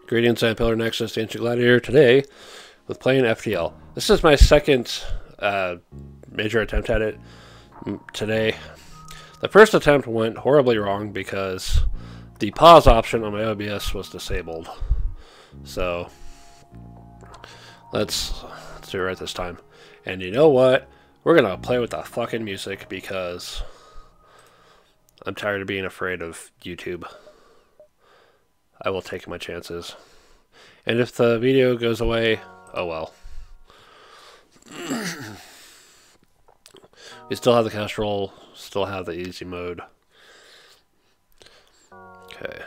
Greetings, I'm Pillar Nexus, the Ancient Gladiator, today with playing FTL. This is my second major attempt at it today. The first attempt went horribly wrong because the pause option on my OBS was disabled. So, let's do it right this time. And you know what? We're going to play with the fucking music because I'm tired of being afraid of YouTube. I will take my chances. And if the video goes away, oh well. We still have the Castrol, still have the easy mode. Okay.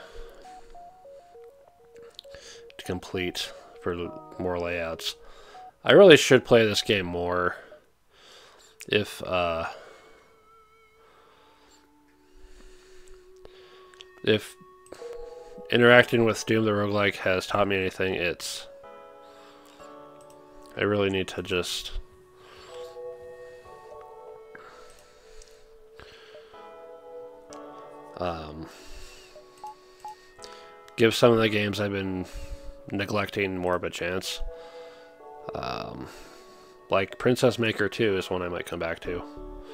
To complete for more layouts. I really should play this game more if interacting with Doom the Roguelike has taught me anything, it's I really need to just give some of the games I've been neglecting more of a chance. Like Princess Maker 2 is one I might come back to.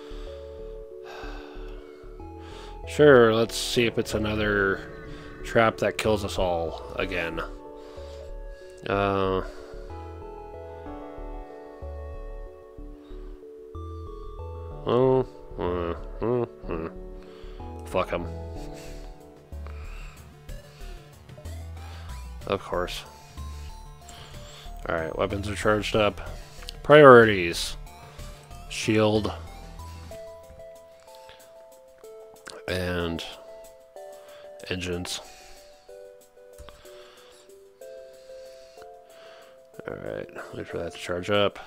Sure, let's see if it's another trap that kills us all again. Fuck him. Of course. Alright, weapons are charged up. Priorities. Shield. And engines. Alright, wait for that to charge up.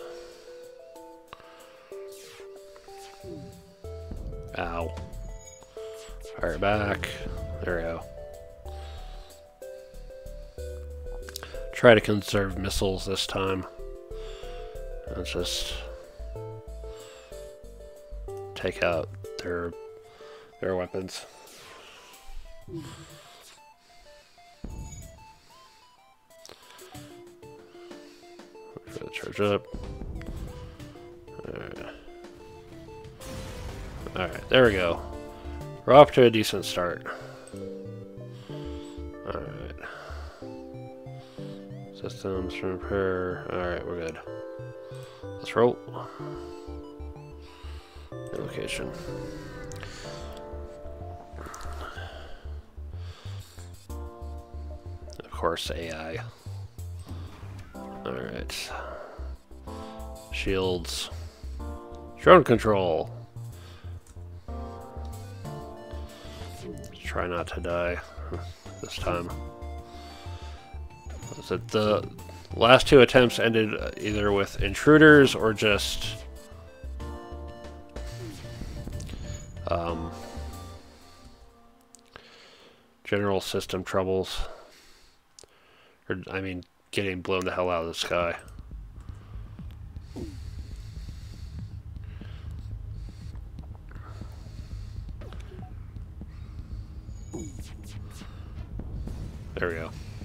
Ow. Fire back. There we go. Try to conserve missiles this time. Let's just take out their weapons. Wait for the charge up. Alright, there we go. We're off to a decent start. Alright. Systems, repair. Alright, we're good. Let's roll. Location. Of course, AI. Alright. Shields. Drone control. Try not to die this time. Was it the last two attempts ended either with intruders or just general system troubles, or I mean getting blown the hell out of the sky. There we go.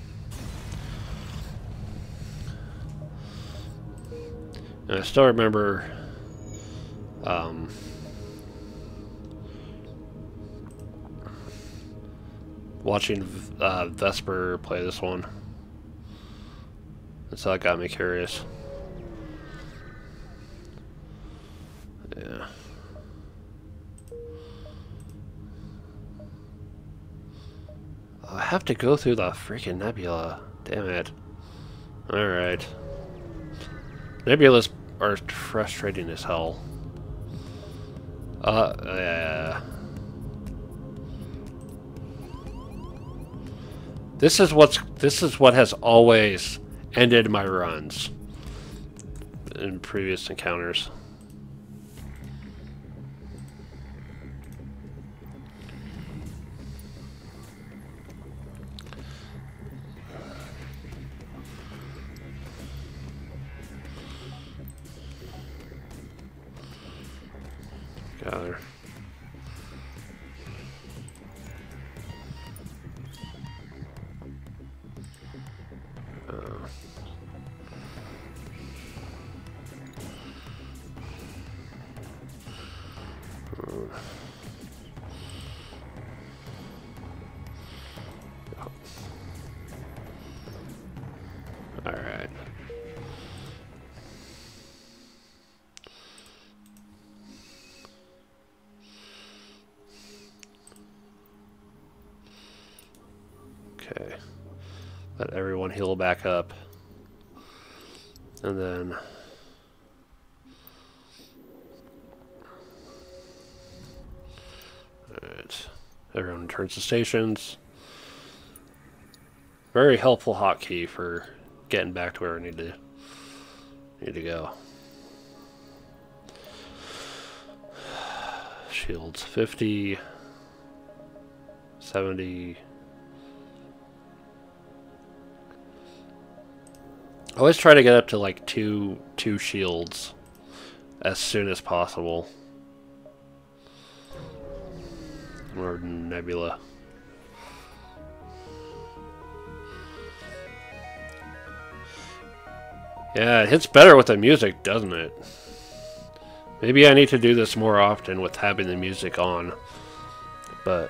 And I still remember watching Vesper play this one. And so that got me curious. Yeah. I have to go through the freaking nebula. Damn it. Alright. Nebulas are frustrating as hell. Yeah. This is what has always ended my runs in previous encounters. Gather. Okay. Let everyone heal back up. And then... Alright. Everyone returns to stations. Very helpful hotkey for getting back to where we need to go. Shields 50, 70. I always try to get up to like two shields as soon as possible. Or nebula. Yeah, it hits better with the music, doesn't it? Maybe I need to do this more often with having the music on. But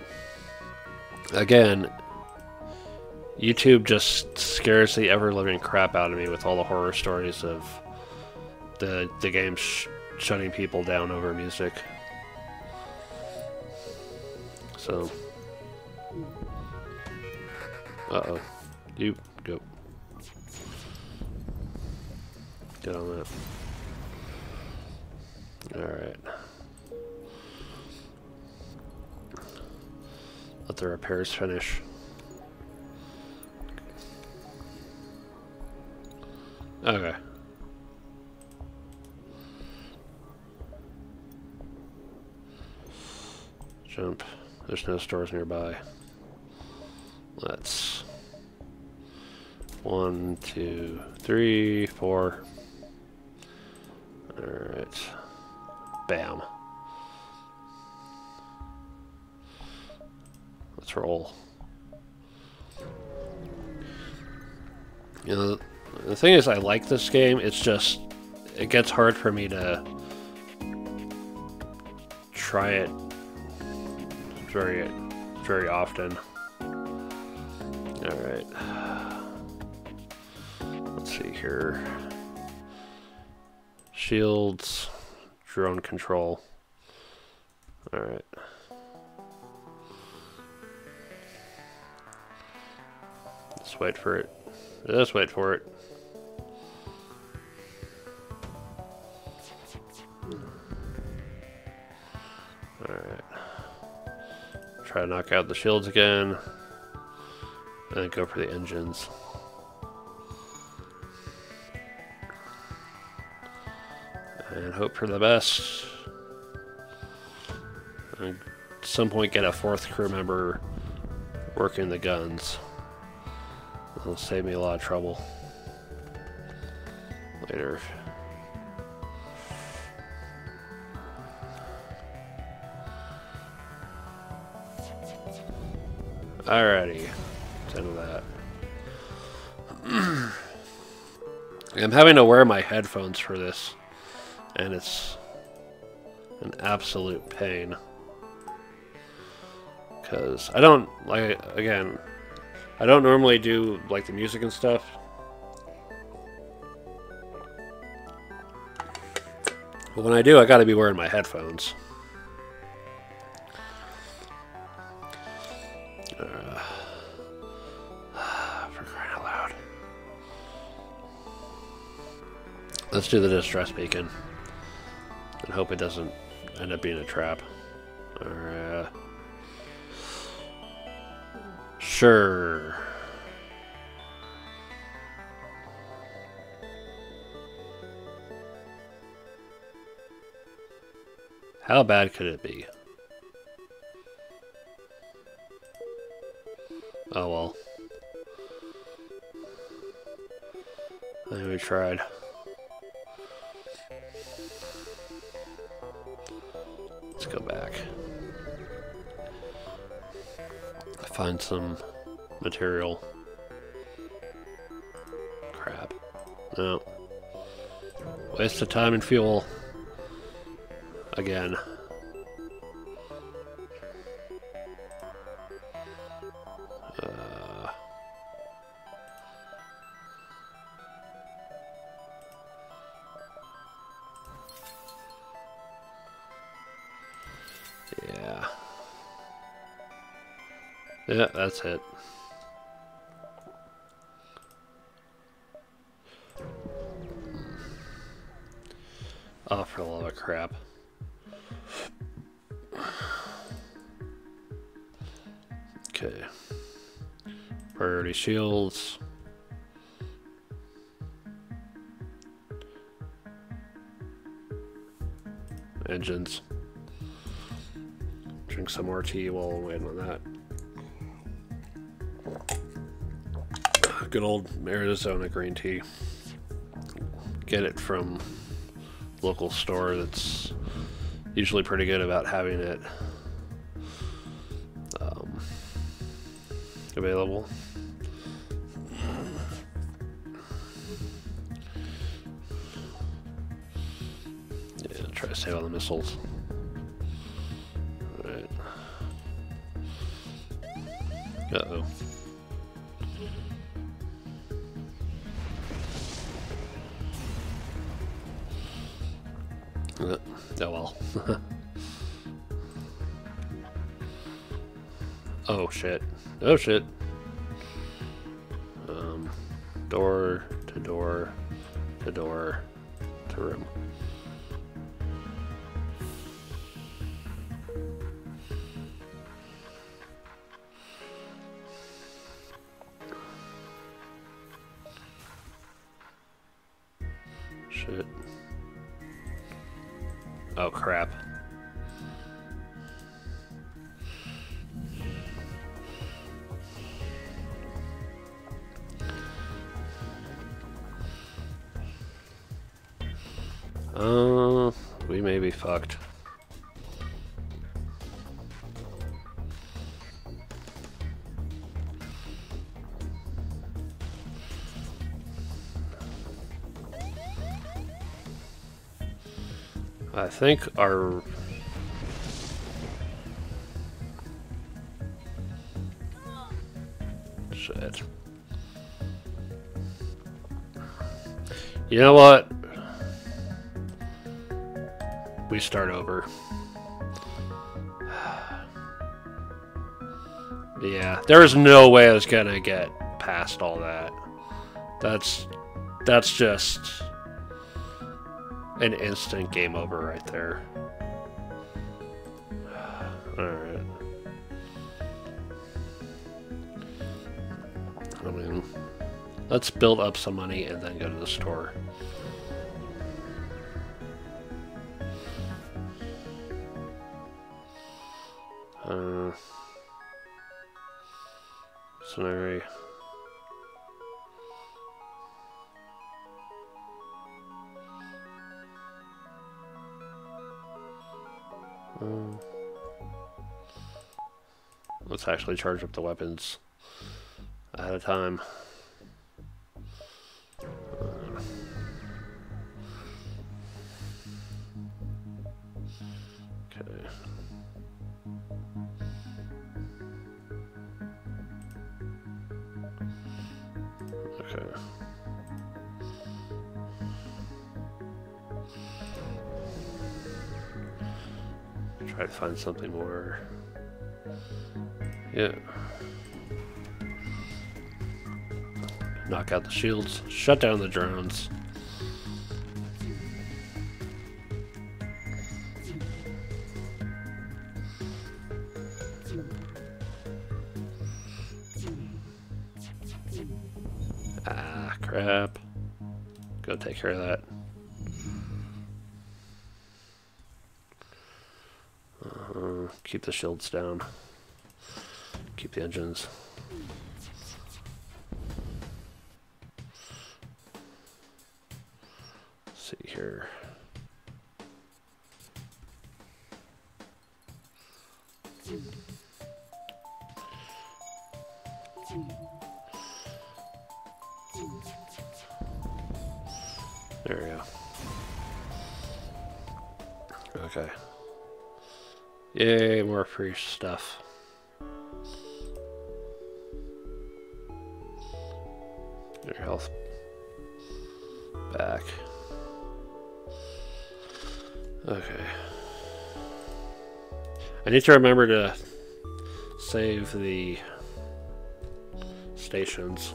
again, YouTube just scares the ever-living crap out of me with all the horror stories of the game shutting people down over music. So, uh-oh. You go. Get on that. Alright. Let the repairs finish. Okay. Jump. There's no stores nearby. Let's... 1, 2, 3, 4. Alright. Bam. Let's roll. You know, the thing is, I like this game, it's just, it gets hard for me to try it very often. Alright. Let's see here. Shields, drone control. Alright. Let's wait for it. Let's wait for it. Alright. Try to knock out the shields again. And go for the engines. And hope for the best. And at some point get a 4th crew member working the guns. It'll save me a lot of trouble later. Alrighty, done with that. I'm having to wear my headphones for this, and it's an absolute pain. Because I don't, like, again, I don't normally do, like, the music and stuff. But when I do, I gotta be wearing my headphones. For crying out loud. Let's do the distress beacon. And hope it doesn't end up being a trap. Or, sure. How bad could it be? Oh well. I think we tried. Let's go back. Find some material. Crap. No. Waste of time and fuel. Again. Yeah. Yeah, that's it. Oh, for the love of crap. Okay. Priority shields. Engines. Drink some more tea while we're waiting on that. Good old Arizona green tea. Get it from local store that's usually pretty good about having it available. Yeah, try to save on the missiles. Alright. Uh-oh. Oh well. Oh shit. Oh shit. Door to door to door to room. Shit. Oh crap. We may be fucked. I think our... Shit. You know what? We start over. Yeah, there's no way I was gonna get past all that. That's just an instant game over right there. Alright. I mean, let's build up some money and then go to the store. Scenario. Let's actually charge up the weapons ahead of time. Okay. Okay. Try to find something more. Yeah. Knock out the shields. Shut down the drones. Ah, crap. Go take care of that. Keep the shields down. Keep the engines. Let's see here. There we go. Okay. Yay, more free stuff. Your health back. Okay. I need to remember to save the stations.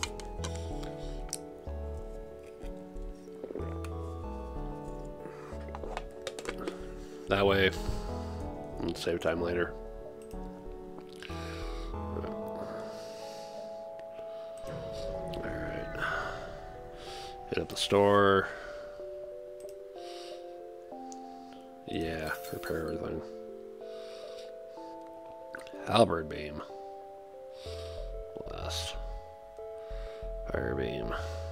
That way, we'll save time later. Alright. Hit up the store. Yeah, repair everything. Halberd beam. Blast. Fire beam.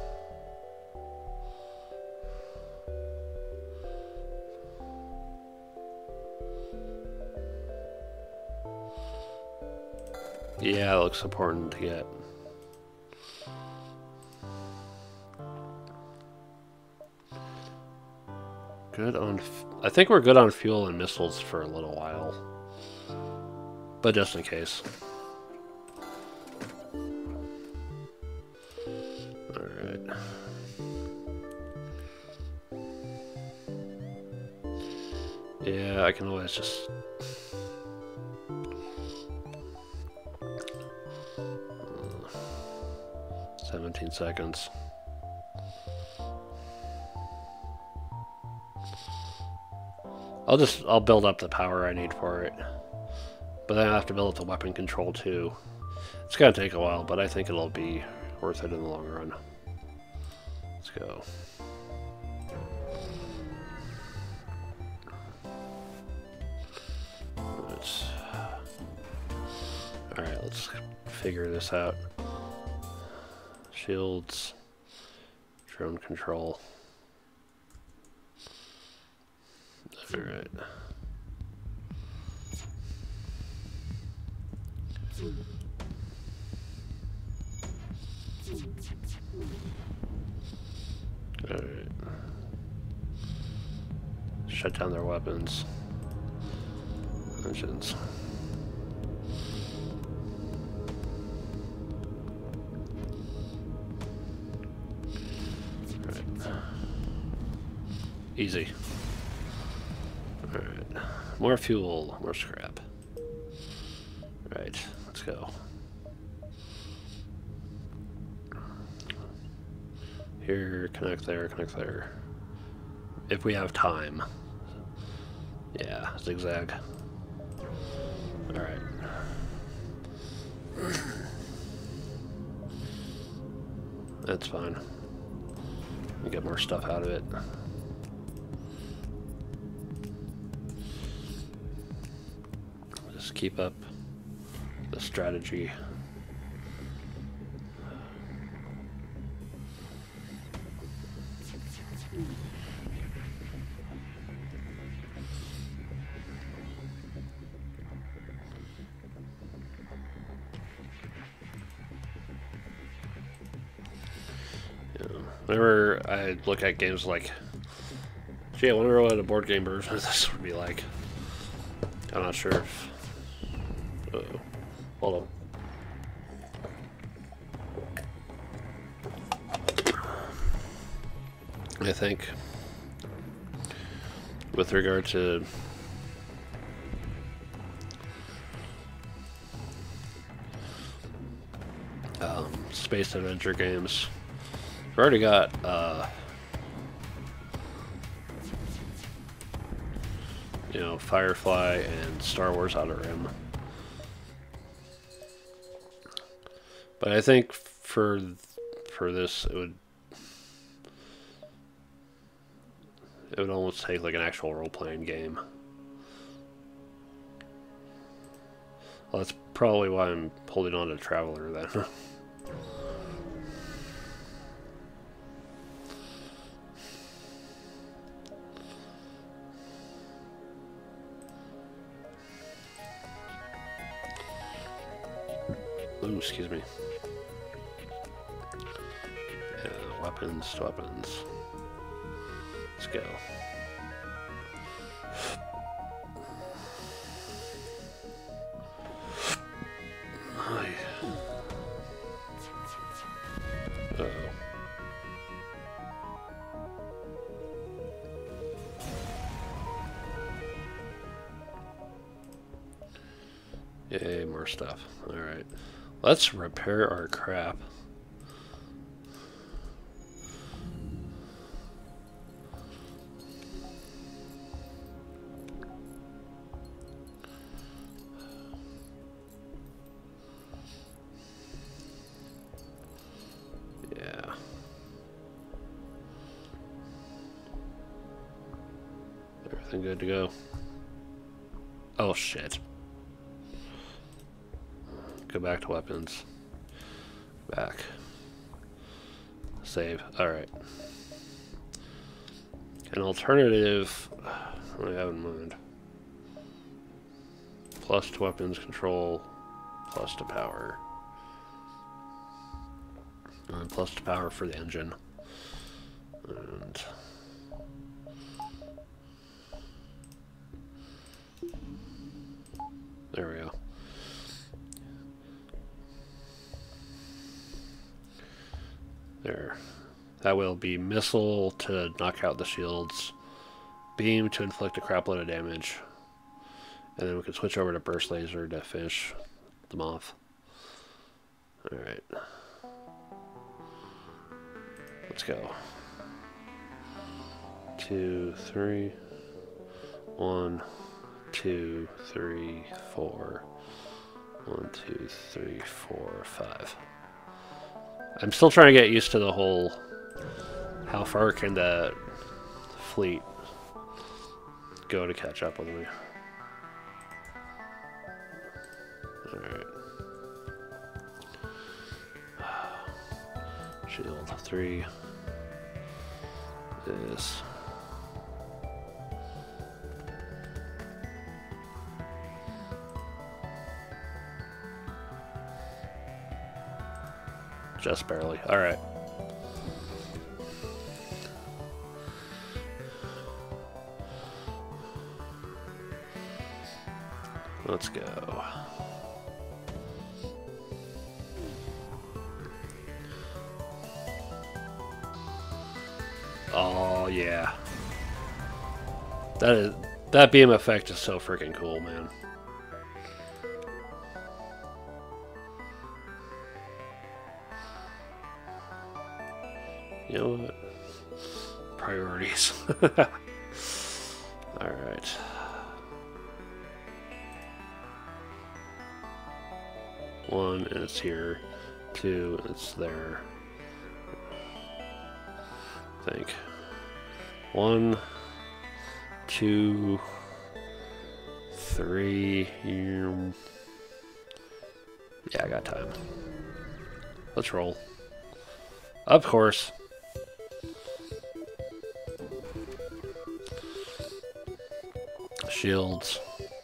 Yeah, it looks important to get. Good on... I think we're good on fuel and missiles for a little while. But just in case. Alright. Yeah, I can always just... 17 seconds. I'll build up the power I need for it. But then I have to build up the weapon control too. It's gonna take a while, but I think it'll be worth it in the long run. Let's go. Alright, let's figure this out. Shields, drone control. Alright. Alright. Shut down their weapons. Engines. Easy. Alright. More fuel, more scrap. Right, let's go. Here, connect there, connect there. If we have time. Yeah, zigzag. Alright. That's fine. We get more stuff out of it. Just keep up the strategy. Whenever I look at games like, gee, I wonder what a board game version of this would be like. I'm not sure if... Uh-oh. Hold on. I think with regard to space adventure games, we've already got you know, Firefly and Star Wars Outer Rim. But I think for this it would almost take like an actual role-playing game. Well, that's probably why I'm holding on to Traveler then. Ooh, excuse me. Yeah, weapons to weapons. Let's go. Uh-oh. Yay, more stuff. Alright. Let's repair our crap. And good to go. Oh shit. Go back to weapons. Back. Save. Alright. An alternative I have in mind. Plus to weapons control, plus to power. And plus to power for the engine. And there we go. There. That will be missile to knock out the shields, beam to inflict a crap load of damage, and then we can switch over to burst laser to finish them off. Alright. Let's go. 2, 3. 1, 2, 3, 4. 1, 2, 3, 4, 5. I'm still trying to get used to the whole how far can the fleet go to catch up with me. Alright. Shield 3. This. Just barely. Alright. Let's go. Oh yeah. That beam effect is so freaking cool, man. You know what? Priorities. Alright. One, and it's here. 2, and it's there. I think. 1, 2, 3. Yeah, I got time. Let's roll. Of course. Shields.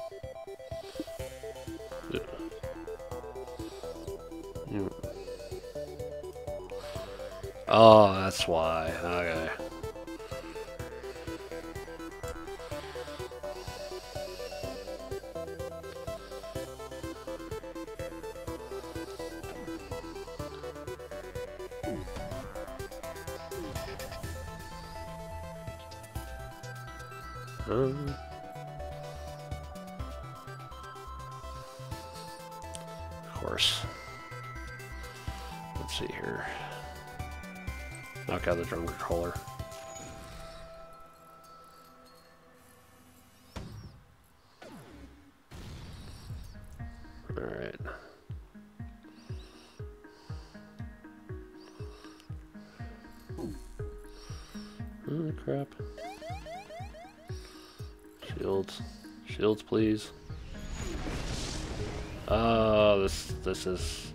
Oh, that's why. Okay. Of course. Let's see here. Knock out the drum controller. Alright. Oh, crap. Shields. Shields, please. Oh, this is...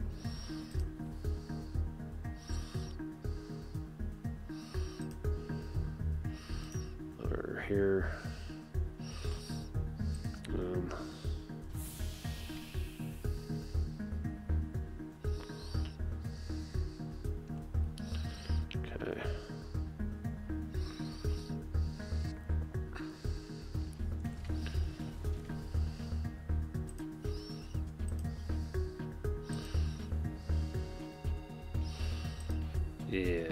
over here. Okay. Yeah.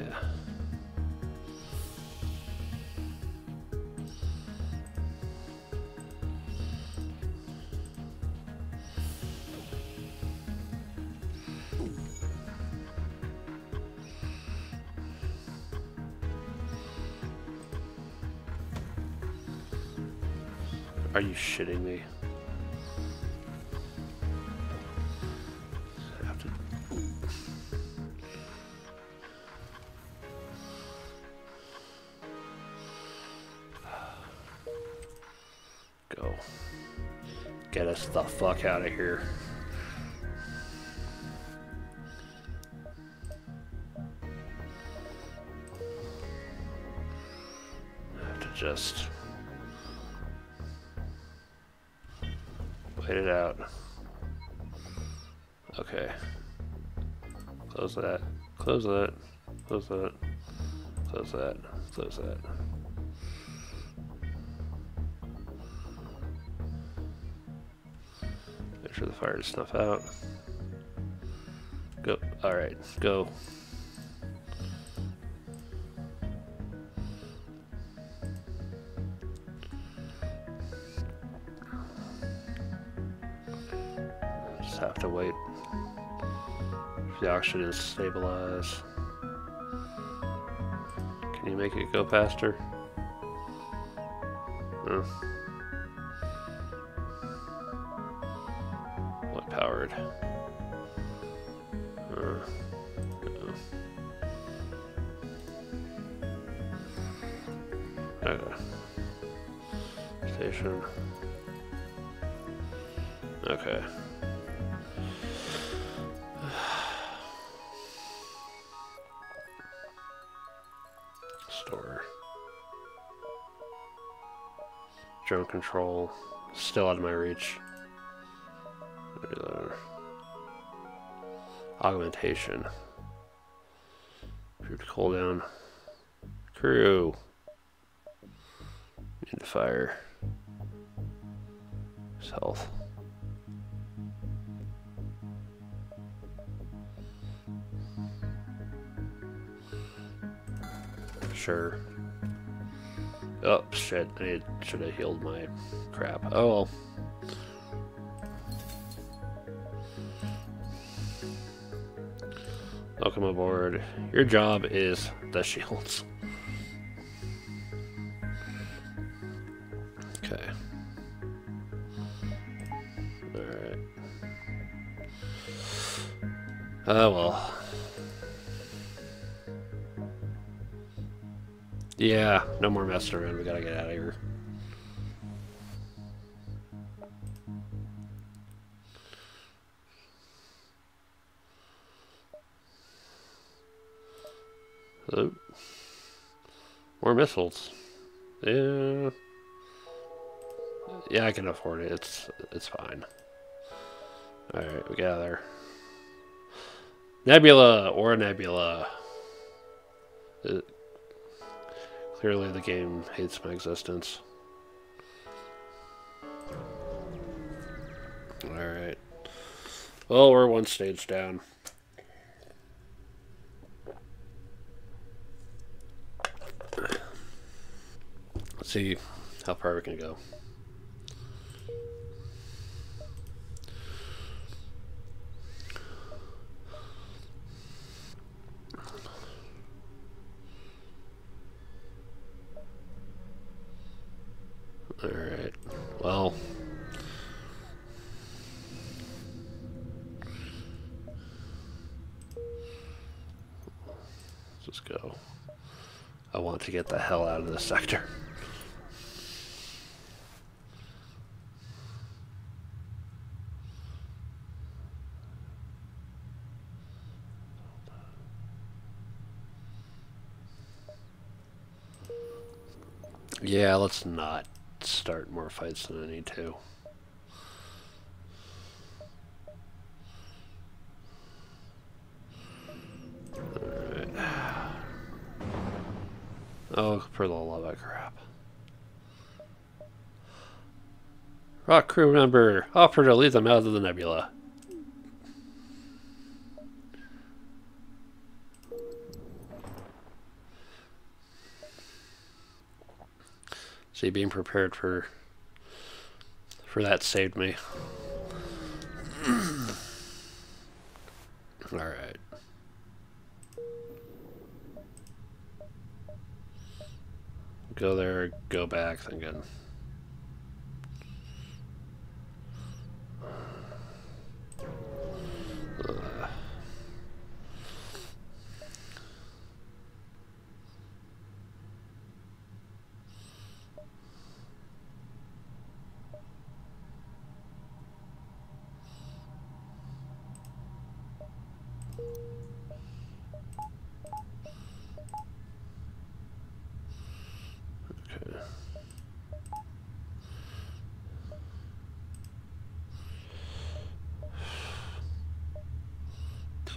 Are you shitting me? I have to... Get us the fuck out of here. I have to just wait it out. Okay. Close that. Close that. Close that. Close that. Close that. Make sure the fire is snuff out. Go. Alright, go. Just have to wait for the oxygen to stabilize. Can you make it go faster? No. What powered? No. Okay. Station. Okay. Store. Drone control. Still out of my reach. Augmentation. Improved cooldown. Crew. Need to fire. His health. Sure. Oh shit! I should have healed my crap. Oh well. Welcome aboard. Your job is the shields. Okay. Alright. Oh well. Yeah, no more messing around. We gotta get out of here. Hello? More missiles. Yeah. Yeah, I can afford it. It's fine. Alright, we got there. Nebula or Nebula. Clearly the game hates my existence. Alright. Well, we're one stage down. Let's see how far we can go. Alright. Well. Let's just go. I want to get the hell out of this sector. Yeah, let's not start more fights than I need to. Alright. Oh, for the love of crap. Rock crew member, offer to lead them out of the nebula. See, being prepared for that saved me. Alright. Go there, go back, then again.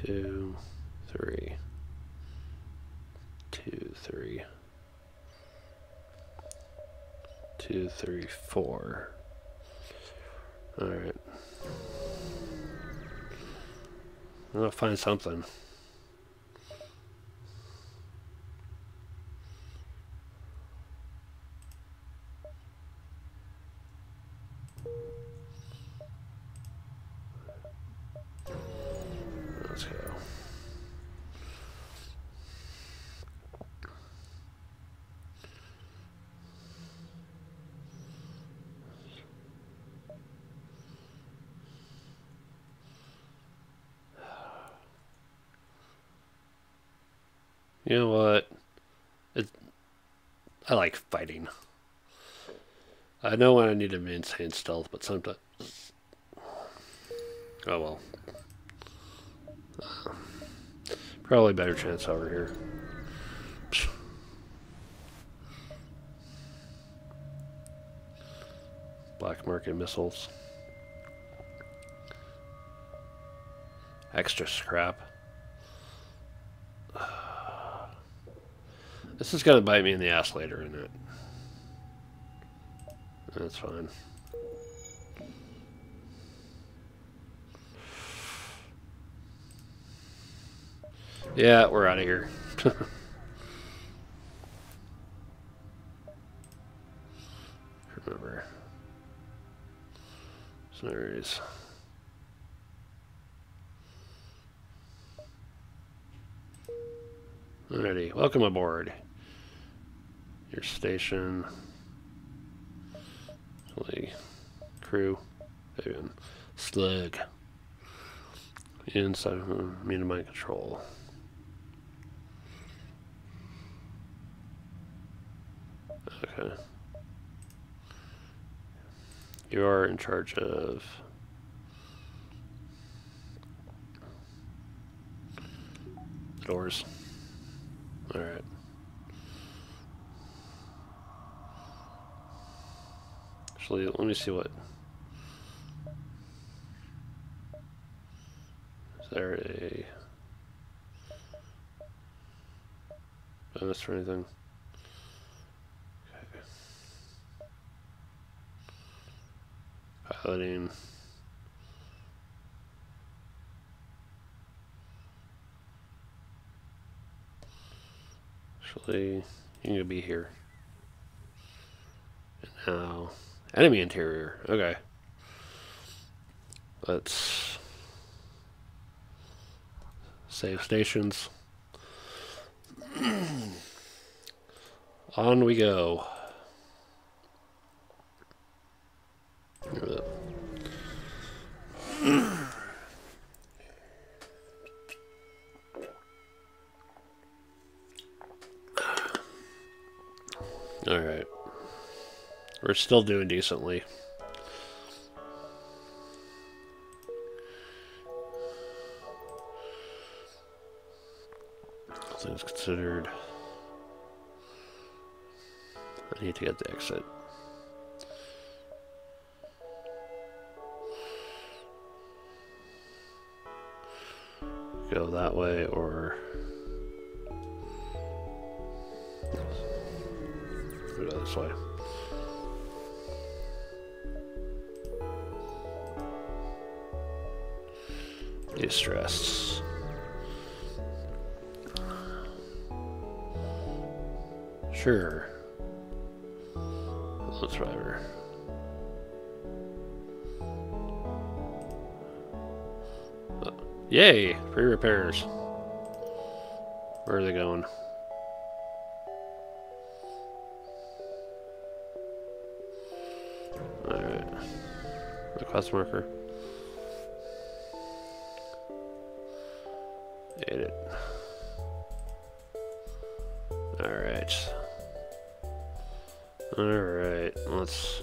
2, 3, 2, 3, 2, 3, 4. All right. I'm gonna find something. Let's go. You know what? I like fighting. I know when I need to maintain stealth, but sometimes... Oh well. Probably better chance over here. Black market missiles. Extra scrap. This is gonna bite me in the ass later, isn't it? That's fine. Yeah, we're out of here. Remember. So there it is. Alrighty, welcome aboard. Your station. Crew. Slug. Inside mean mind control. Okay. You are in charge of the doors. Alright. Actually, let me see what... Is there a bonus for anything? Okay. Piloting. Actually, you need to be here. And now, enemy interior. Okay. Let's save stations. On we go. Alright. We're still doing decently. Things considered. I need to get the exit. Go that way or go this way. De-stress. Sure. Let's driver. Yay! Free repairs. Where are they going? Alright. Request marker. Ate it. Alright. Alright, let's...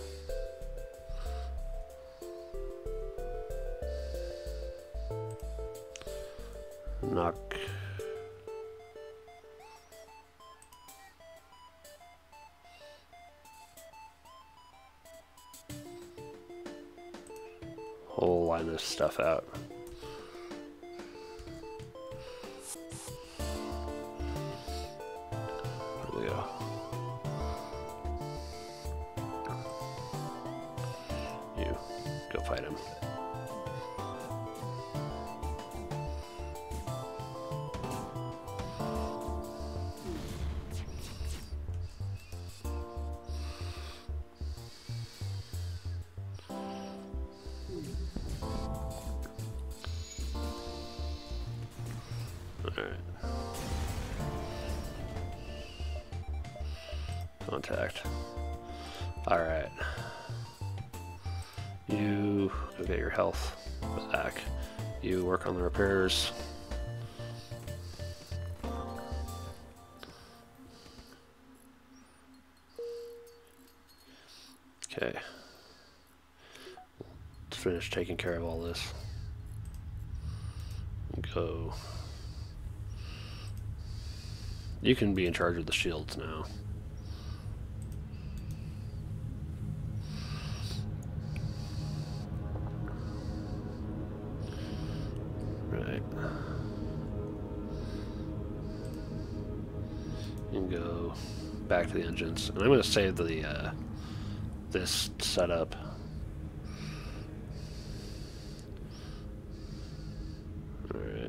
knock... whole line of stuff out. we go. You go fight him. Alright. Contact. Alright. You go get your health back. You work on the repairs. Okay. Let's finish taking care of all this. Go. You can be in charge of the shields now. Right. You can go back to the engines. And I'm going to save the this setup. Alright.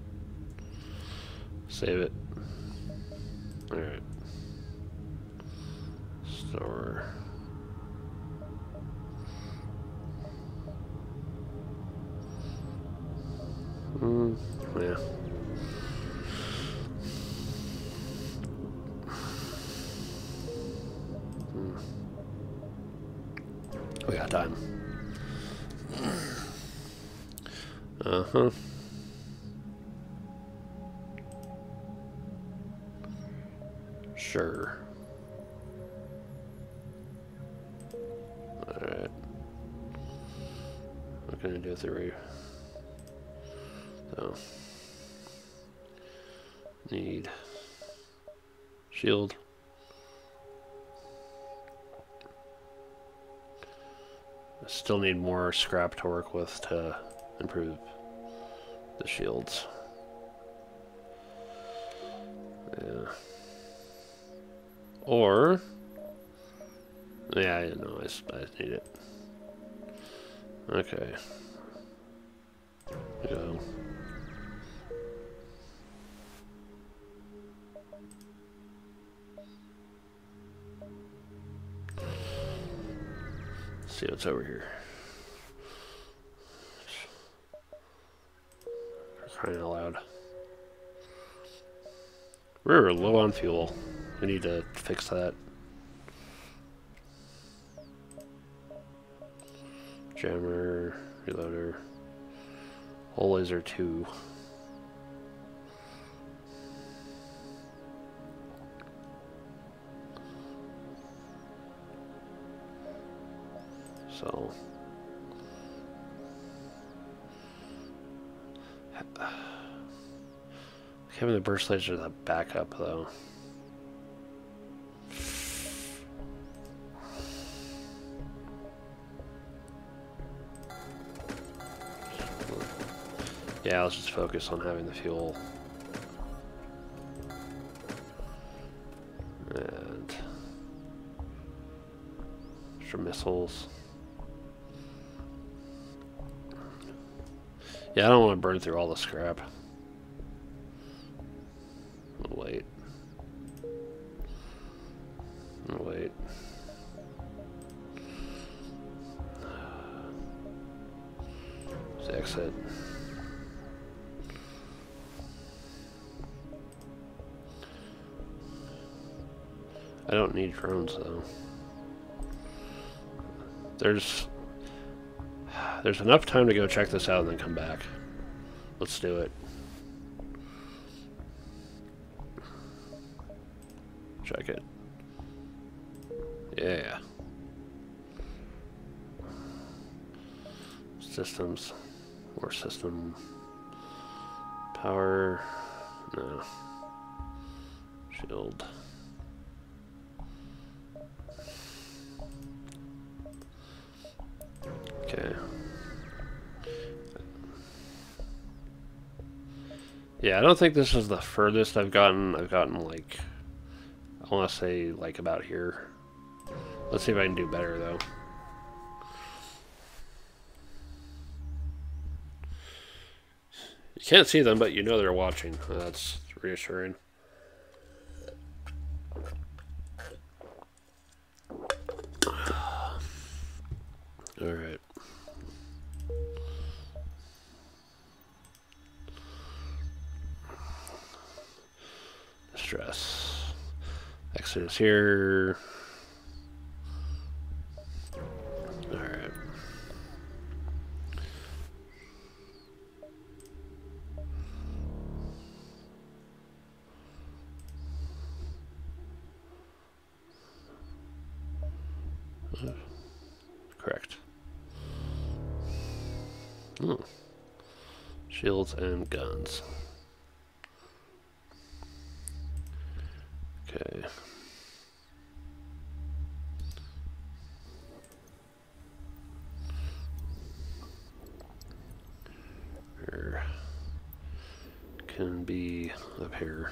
Save it. Alright. Store. Yeah. We got time. Uh-huh. Sure. Alright. What can I do with the roof? So. Need shield. I still need more scrap to work with to improve the shields. Yeah. Or, yeah, no, I need it. Okay. Go. See what's over here. For crying out loud. We're low on fuel. We need to fix that. Jammer, reloader, hull laser 2. So having the burst laser as a backup though. Yeah, let's just focus on having the fuel. And extra missiles. Yeah, I don't want to burn through all the scrap. I'll wait. I'll wait. Let's exit. I don't need drones though. There's enough time to go check this out and then come back. Let's do it. Check it. Yeah. Systems. More system. Power. No. Shield. Okay. Yeah, I don't think this is the furthest I've gotten. I've gotten like I want to say like about here. Let's see if I can do better though. You can't see them, but you know they're watching. That's reassuring. All right. Distress. Exit is here. All right. Correct. Shields and guns. Okay. Here can be up here.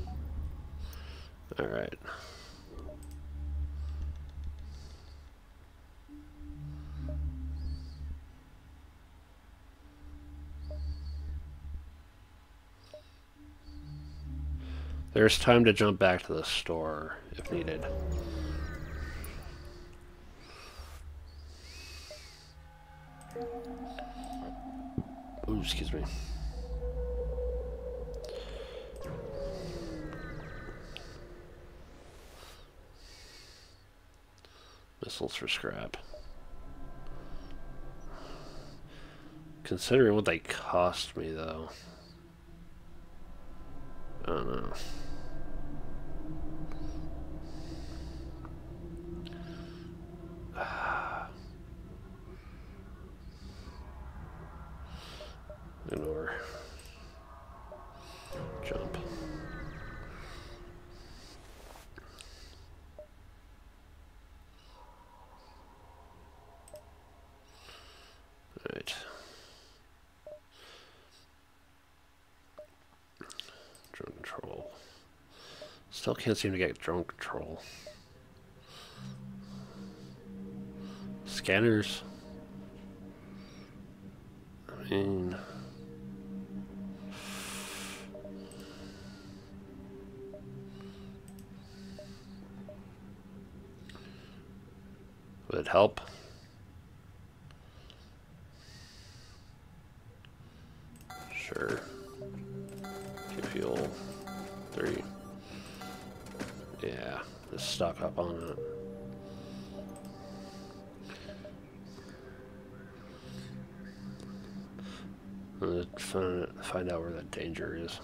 All right. There's time to jump back to the store if needed. Ooh, excuse me. Missiles for scrap. Considering what they cost me, though. I don't know. Ignore. Jump. Alright. Drone control. Still can't seem to get drone control. Scanners. I mean... would it help? Sure. 2 fuel. 3. Yeah, just stock up on it. Let's find out where that danger is.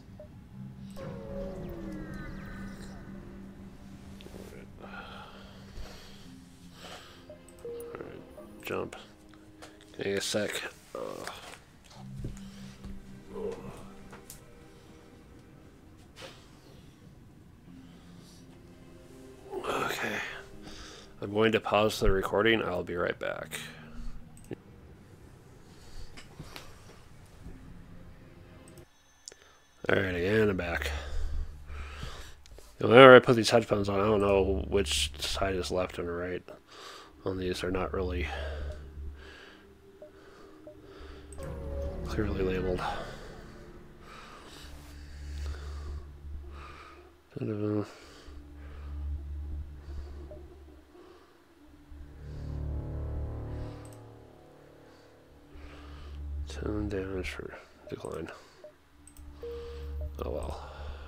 Alright, jump. Give me a sec. Okay. I'm going to pause the recording. I'll be right back. Alright, again, I'm back. Whenever I put these headphones on, I don't know which side is left and right on these. They're not really clearly labeled. Kind of 10 damage for decline. Oh well.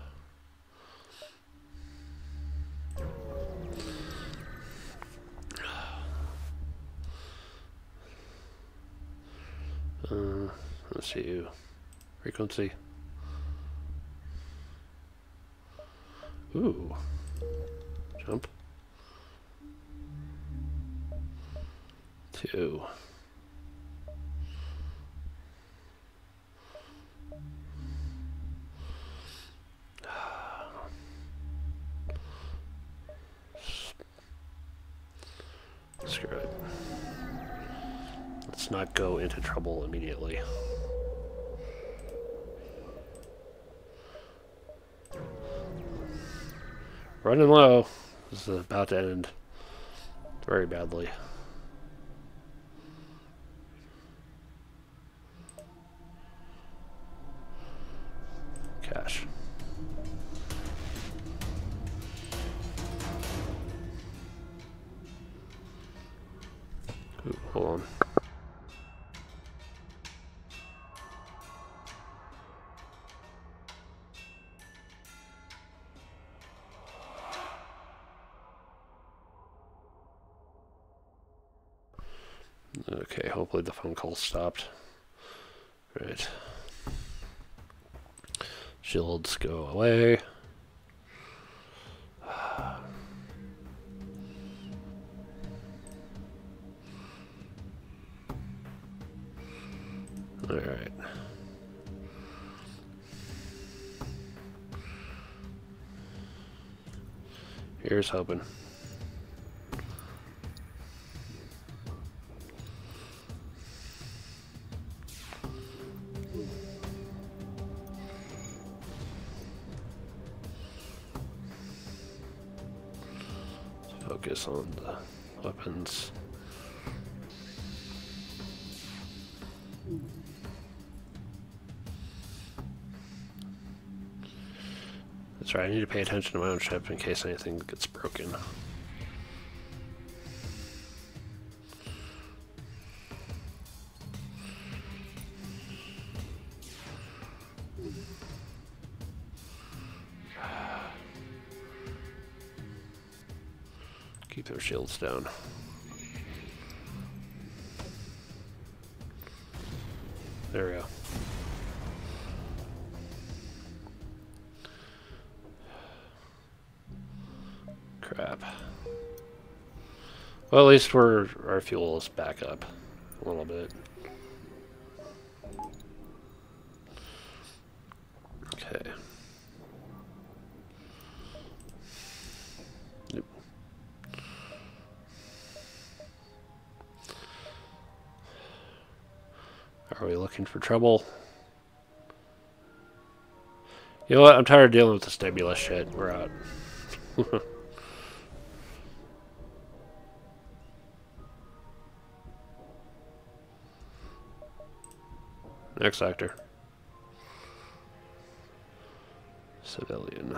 Let's see. Frequency. Ooh. Jump. 2. Screw it. Let's not go into trouble immediately. Running low. This is about to end very badly. Cash. Ooh, hold on. Okay, hopefully the phone call stopped. Right. Shields go away. Alright. Here's hoping. Focus on the weapons. That's right, I need to pay attention to my own ship in case anything gets broken. Keep their shields down. There we go. Crap. Well, at least our fuel is back up a little bit. Okay. Nope. Are we looking for trouble? You know what? I'm tired of dealing with this nebula shit. We're out. Next sector. Civilian.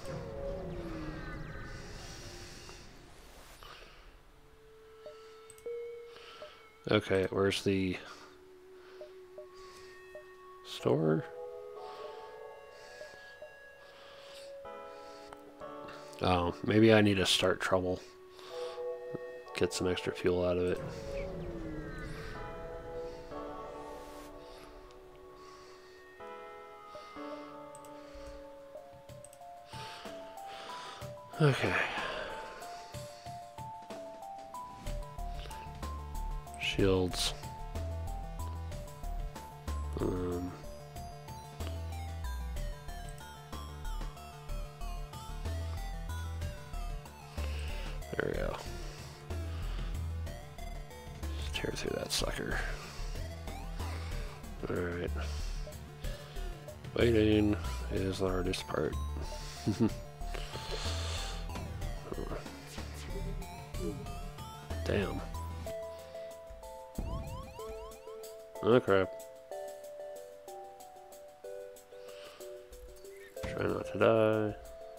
Okay, where's the store? Oh, maybe I need to start trouble. Get some extra fuel out of it. Okay. Shields. There we go. Just tear through that sucker. Alright. Waiting is the hardest part. Damn. Oh crap. Try not to die.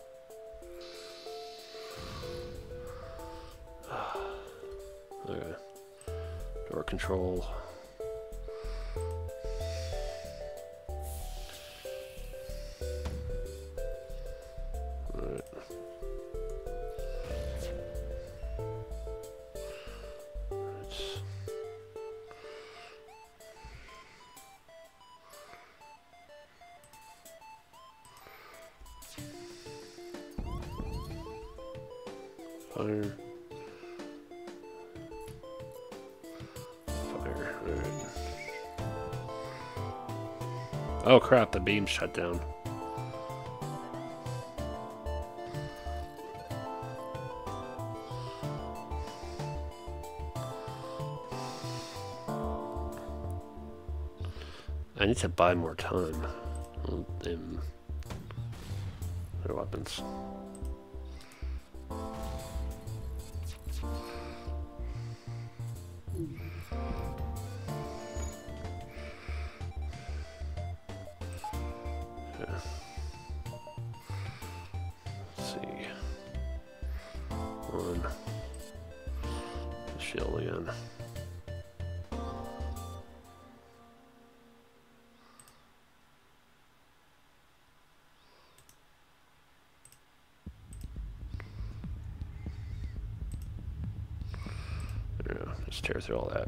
Okay. Door control. Alright. Fire. Fire. Alright. Oh crap, the beam shut down. I need to buy more time in their weapons. see. On the shield again. There we go. Just tear through all that.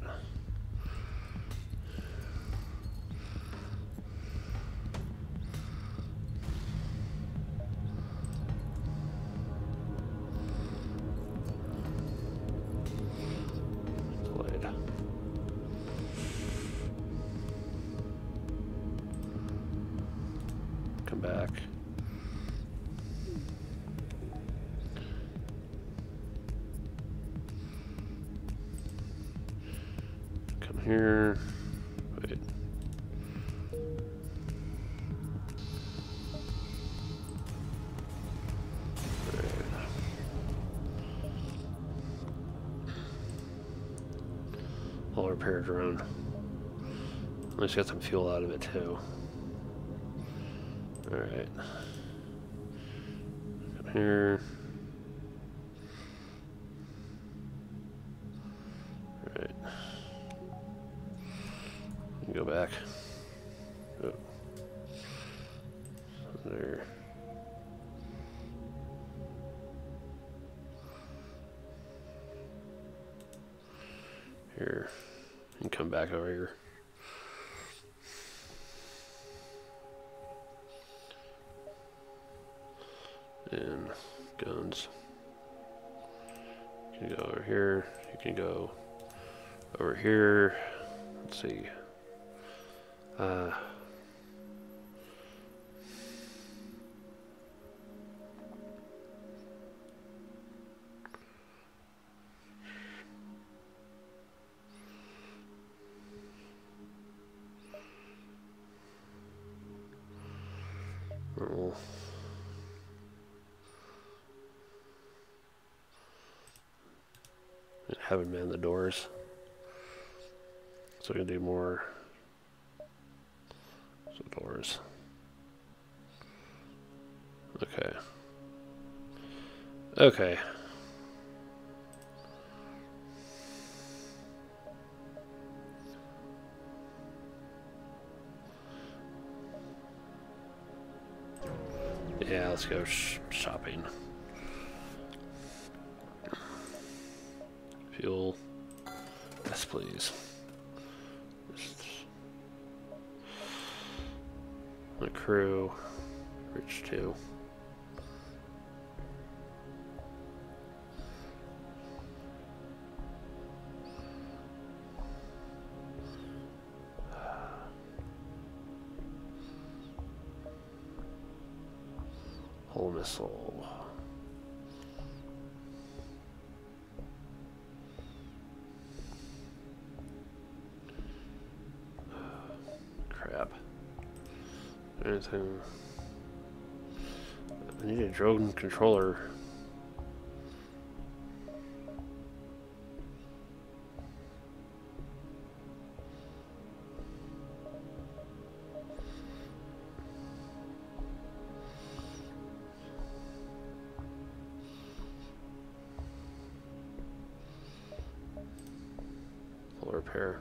Come back. Come here. Wait. All repair drone. At least get some fuel out of it too. Alright. Come here. Alright. Go back. Oh. There. Here. And come back over here. And guns. You can go over here. You can go over here. Let's see. Well, haven't manned the doors, so we can do more. So doors. Okay. Okay. Yeah, let's go shopping. Fuel. Yes, please. Just the crew. Rich too. Whole missile. Crap. Anything? I need a drone controller. Full repair.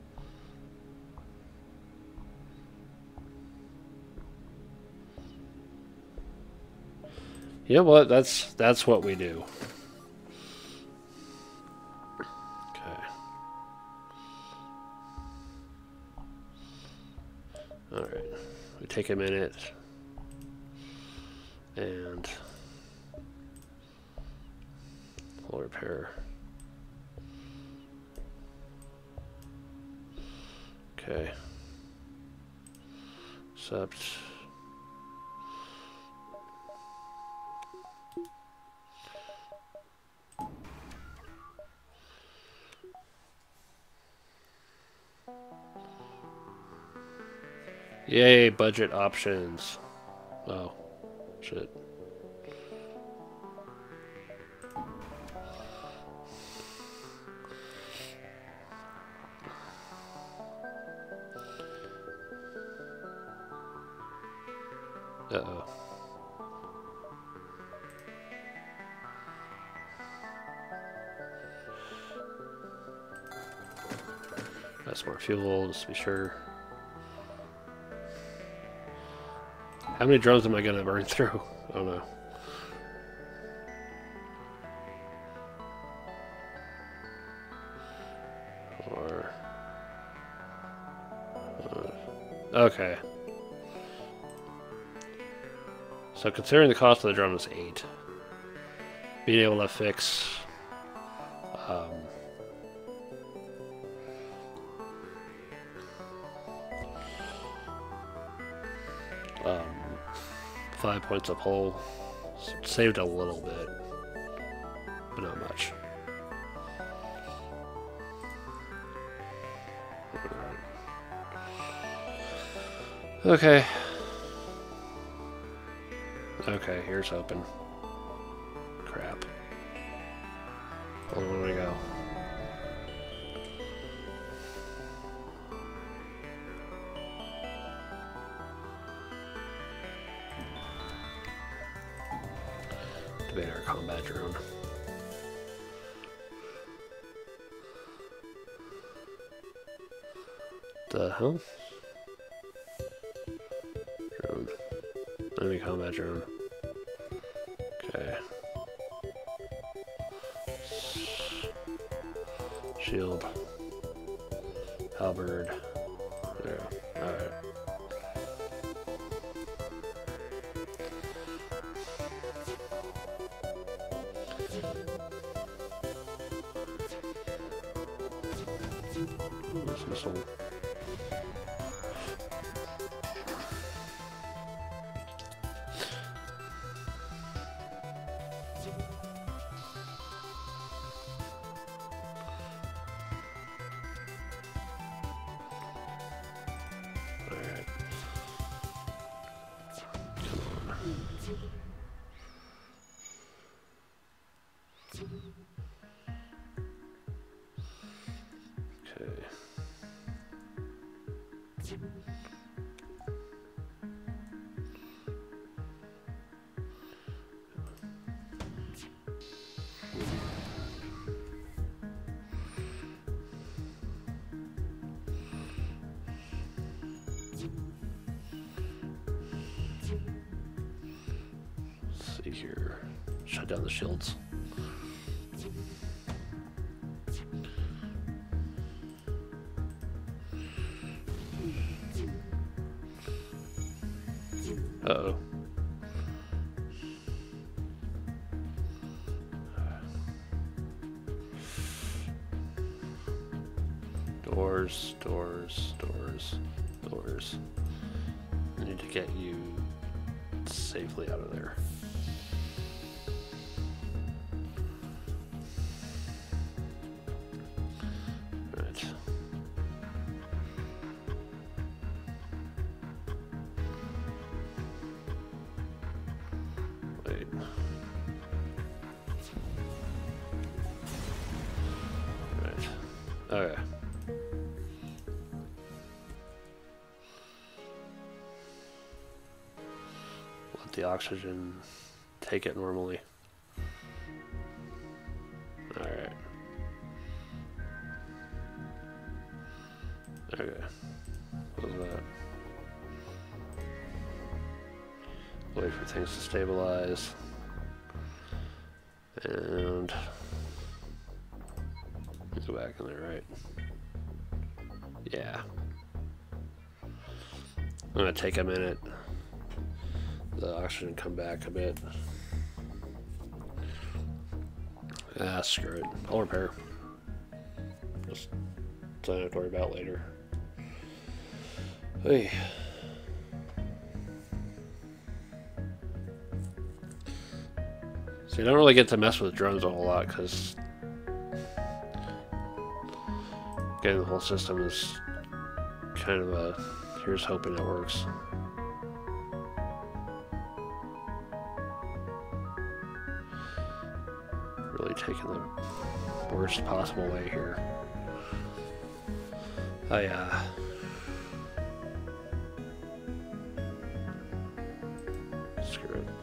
You know what? That's what we do. Okay. All right. We take a minute and we'll repair. Okay. Accept. Yay, budget options. Oh, shit. Uh-oh. some more fuel, just to be sure. How many drones am I gonna burn through? I don't know. Or... okay. So considering the cost of the drone is 8, being able to fix 5 points of hull, saved a little bit, but not much. Okay. Okay, here's hoping. Crap. Where do we go? Debate our combat drone. The hell? Drone. Enemy combat drone. Okay. Shield. Halberd. There. Alright. This missile. See here. Shut down the shields. Uh-oh. Doors, doors, doors, doors. I need to get you safely out of there. Right. Wait. Right. Okay. Let the oxygen take it normally. Alright. Okay. What was that? Wait for things to stabilize. And go back in there, right? Yeah. I'm gonna take a minute. The oxygen come back a bit. Ah, screw it. I'll repair. Just something I have to worry about later. Hey. So you don't really get to mess with drones a whole lot because getting the whole system is kind of a here's hoping it works. Really taking the worst possible way here. Screw it.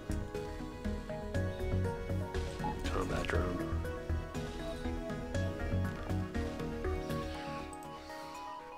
Combat drone.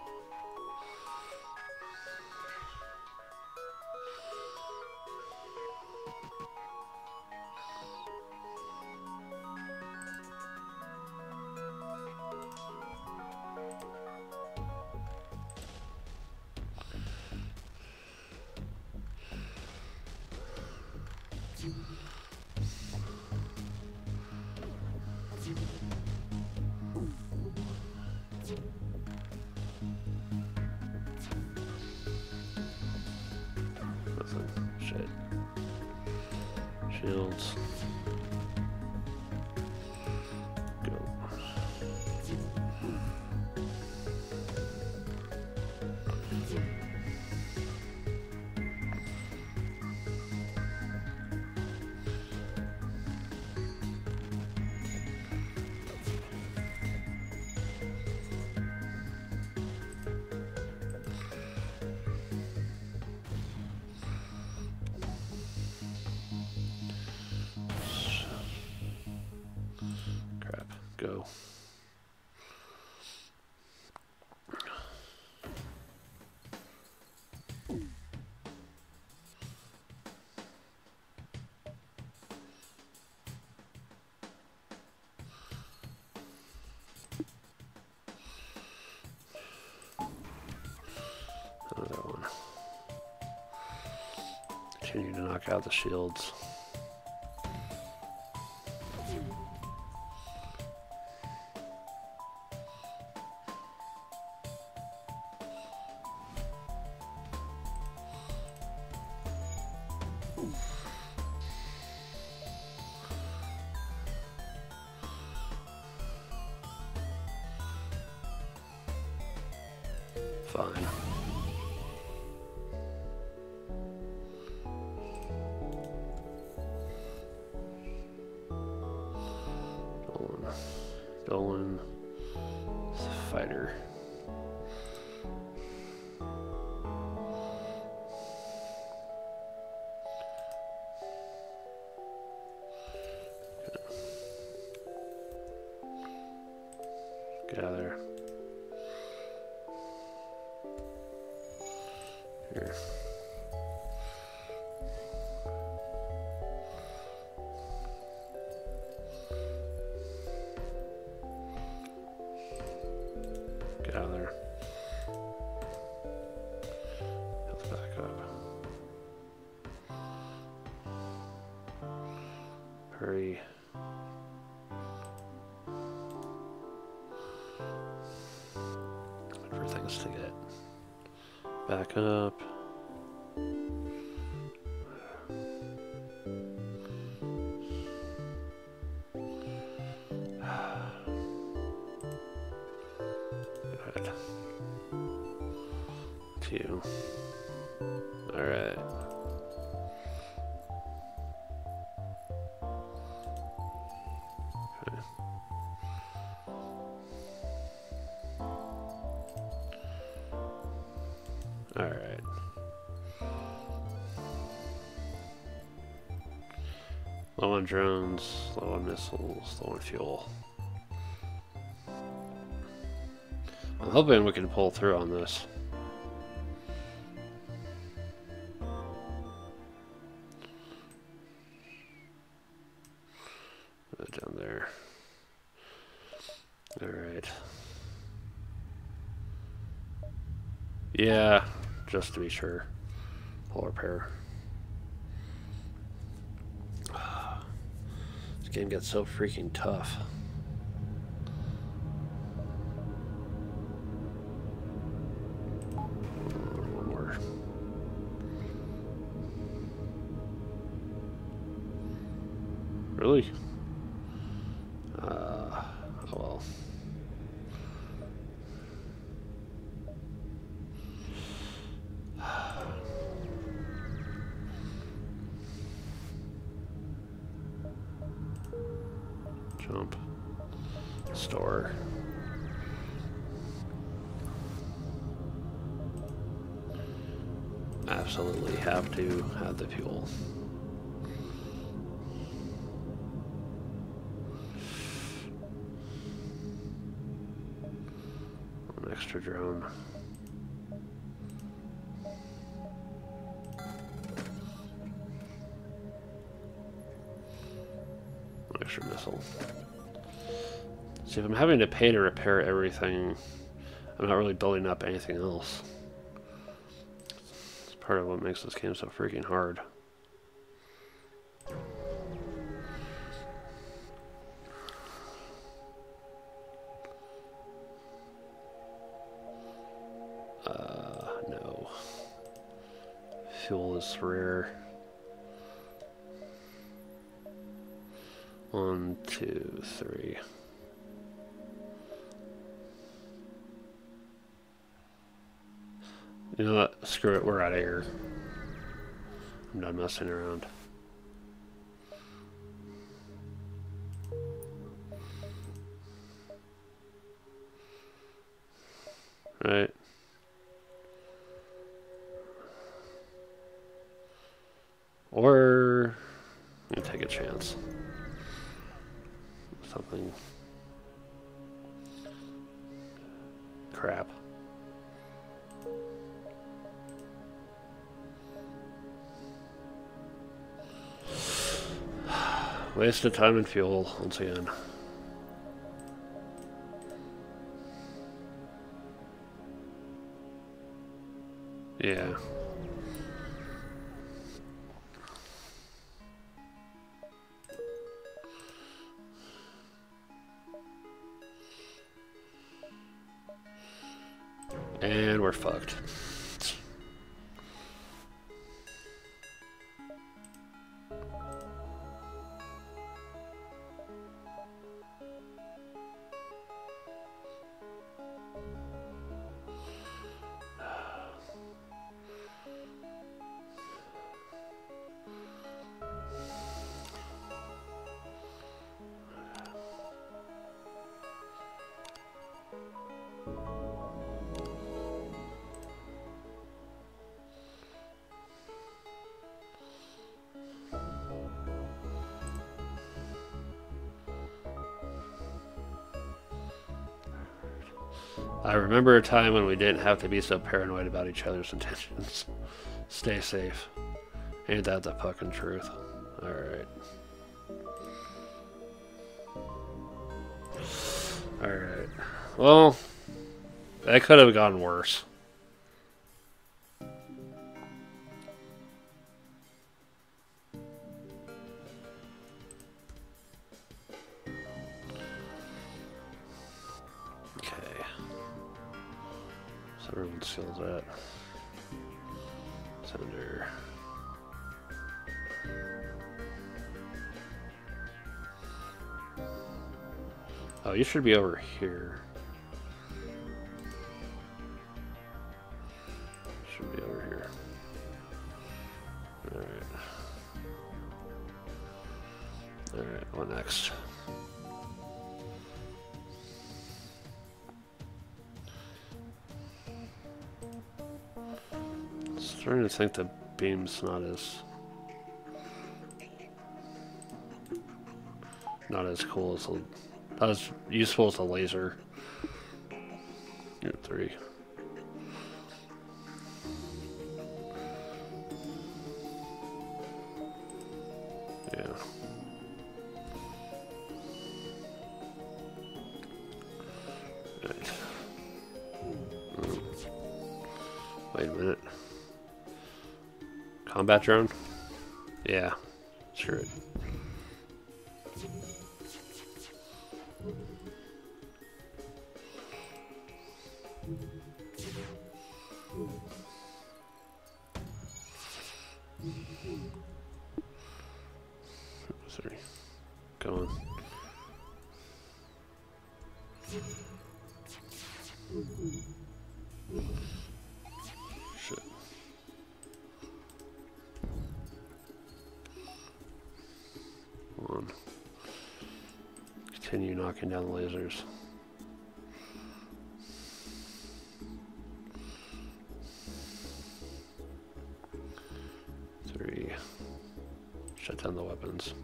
Shields. Go. Crap. Go. Another one. Continue to knock out the shields. Fine. Dolan, fighter. Gather. Here. Gather. Health back up. Hurry. Wait for things to get back up. Good. 2. All right. Okay. All right. Low on drones, low on missiles, low on fuel. I'm hoping we can pull through on this. Down there. All right. Yeah, just to be sure. Pull repair. This game gets so freaking tough. One more. Really? Oh well. Jump. Store. Absolutely have to have the fuel. One extra drone. One extra missile. See, if I'm having to pay to repair everything, I'm not really building up anything else. It's part of what makes this game so freaking hard. No. Fuel is rare. 1, 2, 3. You know what? Screw it. We're out of here. I'm done messing around. Right. Or I'm gonna take a chance. Something crap. Wasted time and fuel once again. Yeah. And we're fucked. I remember a time when we didn't have to be so paranoid about each other's intentions. Stay safe. Ain't that the fucking truth? Alright. Alright. Well, that could have gone worse. Everyone seals that. Sender. Oh, you should be over here. Should be over here. Alright. Alright, what next? Starting to think the beam's not as cool as not as useful as a laser. 3. Yeah. Right. Wait a minute. Combat drone? Yeah, screw it. Sorry. Go on. Shit. On. Continue knocking down the lasers. Shut down the weapons.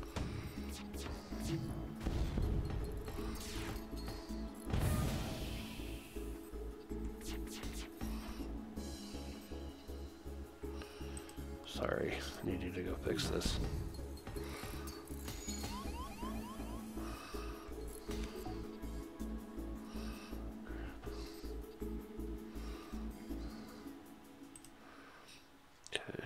Sorry, I need you to go fix this. Okay.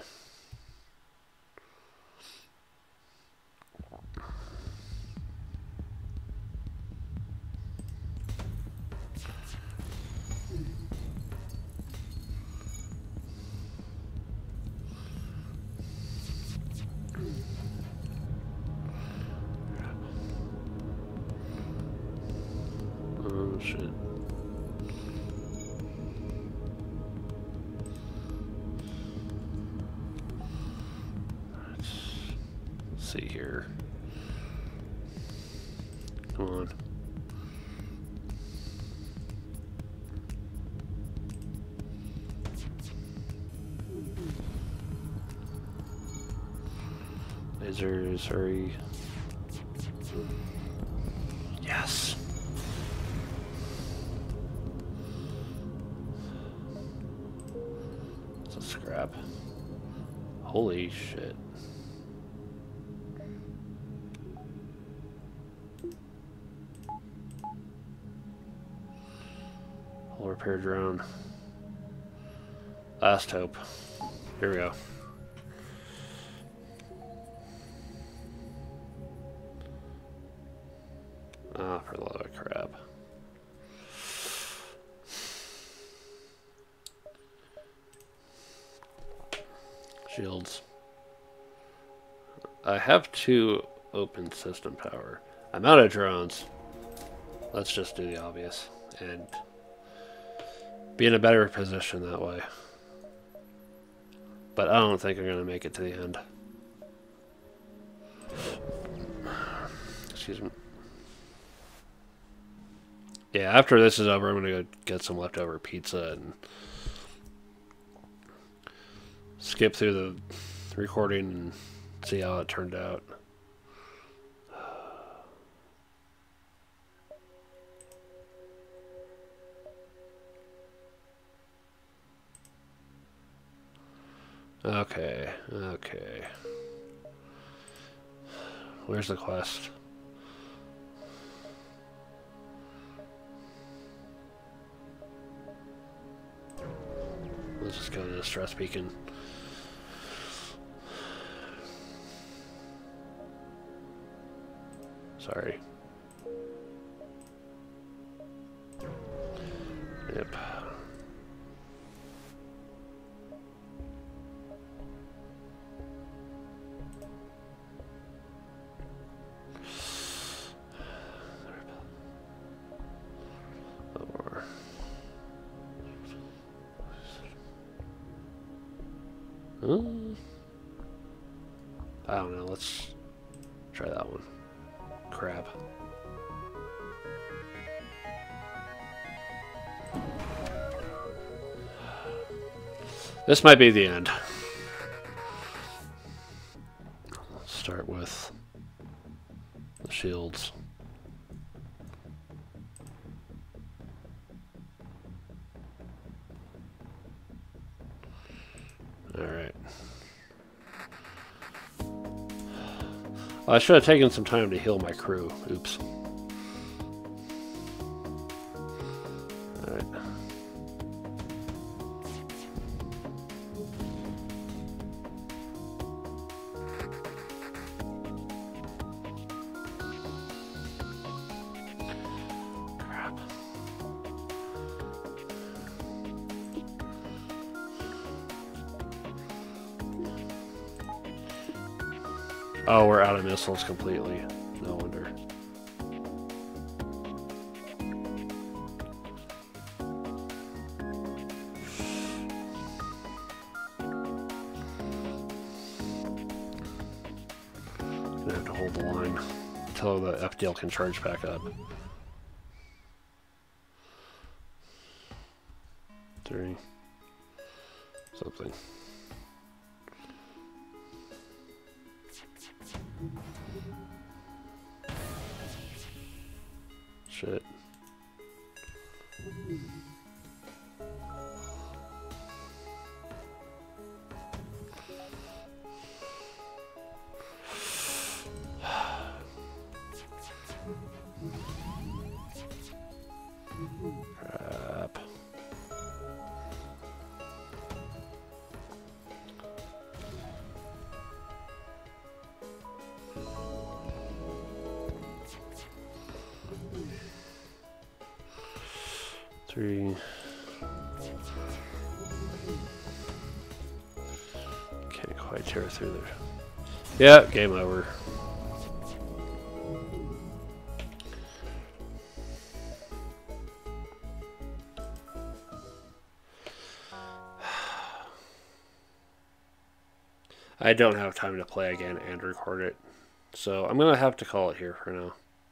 Shit. Let's see here. Come on. Lasers, hurry. Yes. It's a scrap. Holy shit. Hull repair drone. Last hope. Here we go. Ah, for the love of crap. Shields. I have 2 open system power. I'm out of drones. Let's just do the obvious and be in a better position that way. But I don't think I'm going to make it to the end. Excuse me. Yeah, after this is over, I'm going to go get some leftover pizza and skip through the recording and see how it turned out. Okay, okay. Where's the quest? Let's just go to the stress beacon. Sorry. Yep. I don't know, let's try that one. Crap. This might be the end. Let's start with the shields. Alright. I should have taken some time to heal my crew. Oops. Alright. Crap. Oh, we're out of missiles completely. No wonder. Gonna have to hold the line until the FTL can charge back up. 3 something. Shit. Crap. Three. Can't quite tear through there. Yeah, game over. I don't have time to play again and record it. So I'm going to have to call it here for now.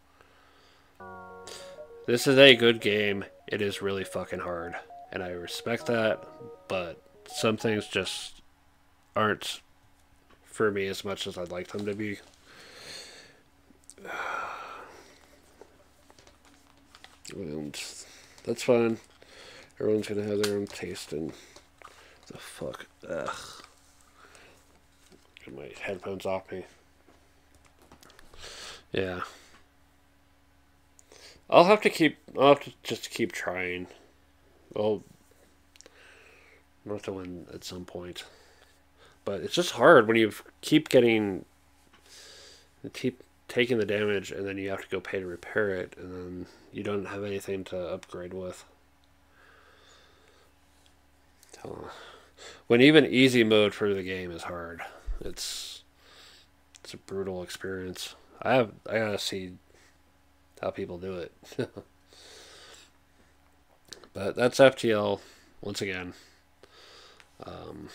This is a good game. It is really fucking hard. And I respect that, but some things just aren't for me as much as I'd like them to be. And that's fine. Everyone's gonna have their own taste in the fuck. Ugh. Get my headphones off me. Yeah. I'll have to just keep trying. I'll have to win at some point. But it's just hard when you keep taking the damage and then you have to go pay to repair it and then you don't have anything to upgrade with. When even easy mode for the game is hard. It's a brutal experience. I gotta see how people do it. But that's FTL once again. I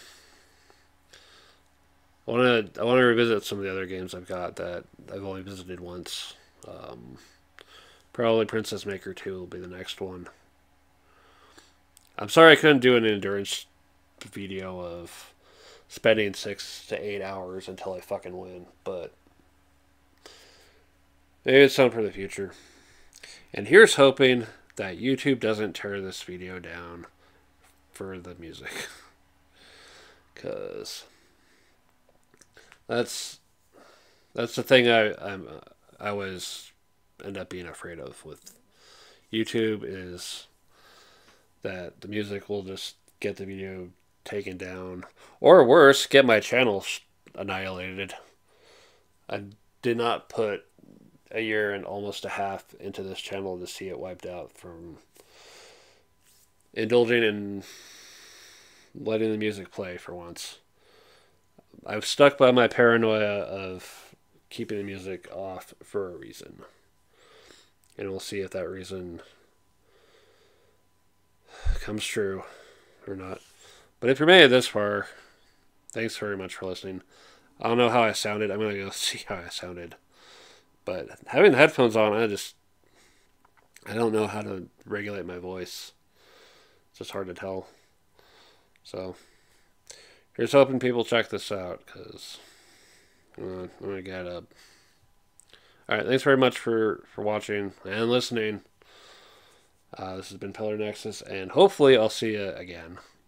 want to revisit some of the other games I've got that I've only visited once. Probably Princess Maker 2 will be the next one. I'm sorry I couldn't do an endurance video of spending 6 to 8 hours until I fucking win, but maybe it's something for the future. And here's hoping that YouTube doesn't tear this video down for the music. Because that's the thing I always end up being afraid of with YouTube is that the music will just get the video taken down, or worse, get my channel annihilated. I did not put a year and almost a half into this channel to see it wiped out from indulging in letting the music play for once. I've stuck by my paranoia of keeping the music off for a reason. And we'll see if that reason comes true or not. But if you're made it this far, thanks very much for listening. I don't know how I sounded. I'm going to go see how I sounded. But having the headphones on, I don't know how to regulate my voice. It's just hard to tell. So, here's hoping people check this out, because I'm going to get up. Alright, thanks very much for watching and listening. This has been Pillar Nexus, and hopefully I'll see you again.